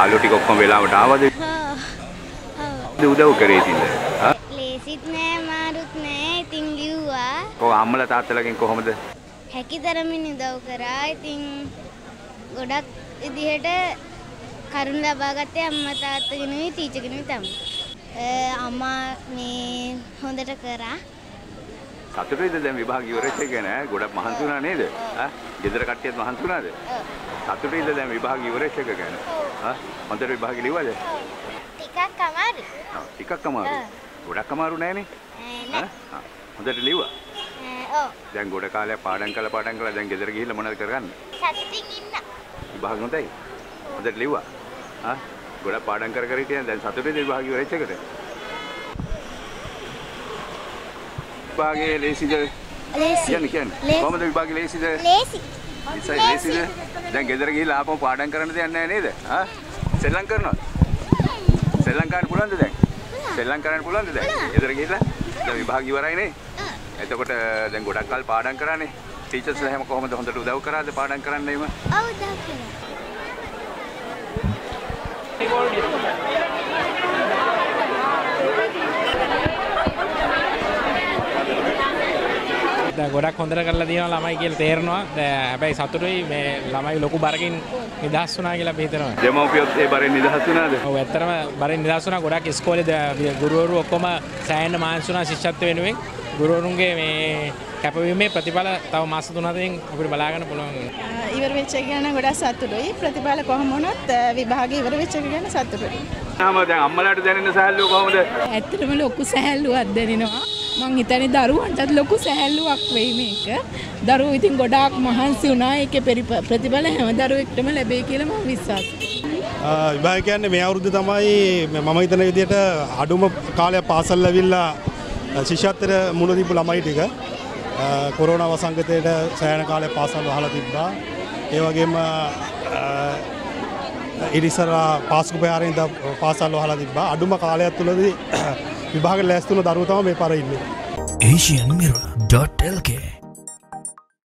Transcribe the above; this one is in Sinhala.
යාළුවෝ ටික ඔක්කොම වෙලාවට ආවද? උදව් කරේ ඉතින්ද? ලේසිත් නෑ මාරුත් නෑ. ඉතින් ලිව්වා. කොහොම අම්මලා තාත්තලාගෙන් කොහොමද? හැකිතරමින් උදව් කරා. ඉතින් ගොඩක් විදිහට කරුණ ලබා ගත්තේ අම්මා තාත්තගෙනුයි ටීචර්ගෙනුයි තමයි. අම්මා මේ හොඳට කරා. සතුටුයිද දැන් විභාග ඉවරෙච්ච එක ගැන? ගොඩක් මහන්සි වුණා නේද? ගෙදර කට්ටියත් මහන්සි වුණාද? සතුටුයිද දැන් විභාග ඉවරෙච්ච එක ගැන? හොඳට විභාග ලිව්වද? ටිකක් අමාරුයි. ටිකක් අමාරුයි. ගොඩක් අමාරු නෑනේ. හොඳට ලිව්වා. දැන් ගොඩ කාලයක් පාඩම් කළා දැන් ගෙදර ගිහිල්ලා මොනවද කරන්නේ? සතුටින් ඉන්න. විභාග හොඳයි. හොඳට ලිව්වා. ගොඩක් පාඩම් කර හිටියන් දැන් සතුටුයිද විභාග ඉවරෙච්ච එකට? විභාගේ ලේසිද? ලේසි. කියන්නේ. කොහමද විභාගේ ලේසිද? ලේසි. ලේසිද? දැන් ගෙදර ගිහිල්ලා ආපහු පාඩම් කරන්න දෙයක් නැහැ නේද? සෙල්ලම් කරනවද? සෙල්ලම් කරන්න පුළුවන්ද දැන්? සෙල්ලම් කරන්න පුළුවන්ද දැන්? ගෙදර ගිහිල්ලා දැන් විභාග ඉවරයි නේ? එතකොට දැන් ගොඩක් කල් පාඩම් කරානේ. ටීචර්ස්ලා හැම කොහොමද හොඳට උදව් කරාද පාඩම් කරන්න එහෙම? ඔව් උදව් කරා. ගොඩක් හොඳට කරලා තියෙනවා ළමයි කියලා තේරෙනවා. හැබැයි සතුටුයි මේ ළමයි ලොකු බරකින් නිදහස් වුණා කියලා අපි හිතනවා. දෙමව්පියොත් ඒ බරෙන් නිදහස් වුණාද? ඔව් ඇත්තටම බරෙන් නිදහස් වුණා. ගොඩක් ඉස්කෝලේ ගුරුවරු ඔක්කොම සෑහෙන මහන්සි වුණා ශිෂ්‍යත්ව වෙනුවෙන්. ගුරුවරුන්ගේ මේ කැපවීමේ ප්‍රතිඵල තව මාස 3-4කින් අපිට බලා ගන්න පුළුවන්. ඉවර වෙච්ච එක ගැන ගොඩක් සතුටුයි. ප්‍රතිඵල කොහොම වුණත් විභාගේ ඉවර වෙච්ච එක ගැන සතුටුයි. දැන් අම්මලාට දැනෙන සැහැල්ලුව කොහොමද? ඇත්තටම ලොකු සැහැල්ලුවක් දැනෙනවා. මං හිතන්නේ දරුවන්ටත් ලොකු සැහැල්ලුවක් වෙයි මේක. දරුවෝ ඉතින් ගොඩාක් මහන්සි වුණා. ඒකේ ප්‍රතිඵල හැම දරුවෙක්ටම ලැබෙයි කියලා මම විශ්වාසයි. විභාග කියන්නේ මේ අවුරුද්ද තමයි මම හිතන විදිහට අඩුම කාලයක් පාසල් ඇවිල්ලා ශිෂ්‍යත්වයට මුණ දීපු ළමයි ටික. කොරෝනා වසංගතයට සෑහෙන කාලයක් පාසල් වහලා තිබ්බා. ඒ වගේම ඉරිසරා පාස්කු පෙරාරින් පාසල් වහලා තිබ්බා. අඩුම කාලයක් තුලදී විභාග ලෑස්ති වුණ දරුවෝ තමයි මේ පාර ඉන්නේ. asianmirror.lk